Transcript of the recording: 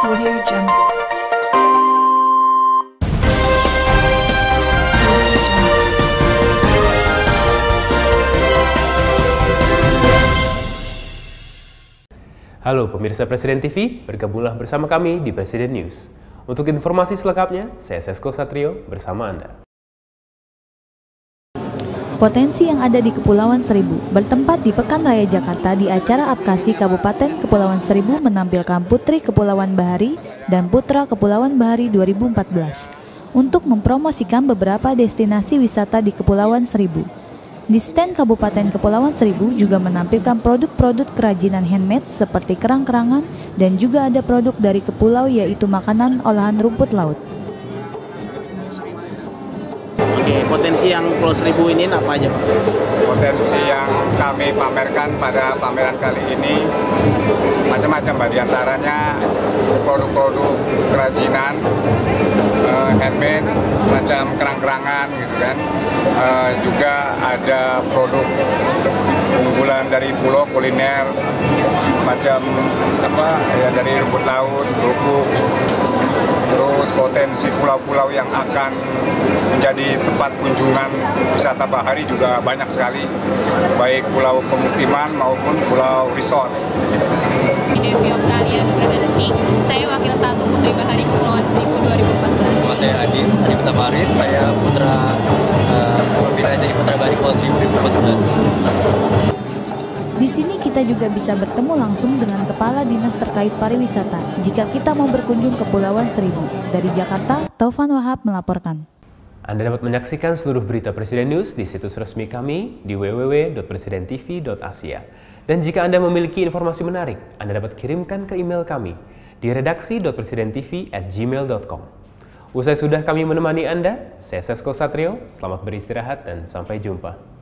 Audio Jungle. Halo pemirsa Presiden TV, bergabunglah bersama kami di Presiden News. Untuk informasi selengkapnya, saya Sesko Satrio bersama Anda. Potensi yang ada di Kepulauan Seribu bertempat di Pekan Raya Jakarta di acara Apkasi Kabupaten Kepulauan Seribu menampilkan Putri Kepulauan Bahari dan Putra Kepulauan Bahari 2014 untuk mempromosikan beberapa destinasi wisata di Kepulauan Seribu. Di stand Kabupaten Kepulauan Seribu juga menampilkan produk-produk kerajinan handmade seperti kerang-kerangan dan juga ada produk dari Kepulau yaitu makanan olahan rumput laut. Oke, potensi yang Pulau Seribu ini apa aja, Pak? Potensi yang kami pamerkan pada pameran kali ini macam-macam, Pak. Di antaranya produk-produk kerajinan, handmade, semacam kerang-kerangan gitu kan. Juga ada produk unggulan dari pulau kuliner, macam dari rumput laut, kerupuk. Terus potensi pulau-pulau yang akan menjadi tempat kunjungan wisata bahari juga banyak sekali, baik pulau pemukiman maupun pulau resort. Di Devi Oktalia Nurdanati, saya wakil 1 Putri Bahari Kepulauan Seribu 2014. Nama saya Adi Pita Farid, saya putra Vina jadi Putra Bahari Kepulauan Seribu 2014. Di sini kita juga bisa bertemu langsung dengan Kepala Dinas terkait pariwisata jika kita mau berkunjung ke Kepulauan Seribu. Dari Jakarta, Taufan Wahab melaporkan. Anda dapat menyaksikan seluruh berita Presiden News di situs resmi kami di www.presidentv.asia. Dan jika Anda memiliki informasi menarik, Anda dapat kirimkan ke email kami di redaksi.presidentv@gmail.com. Usai sudah kami menemani Anda, saya Sesko Satrio, selamat beristirahat dan sampai jumpa.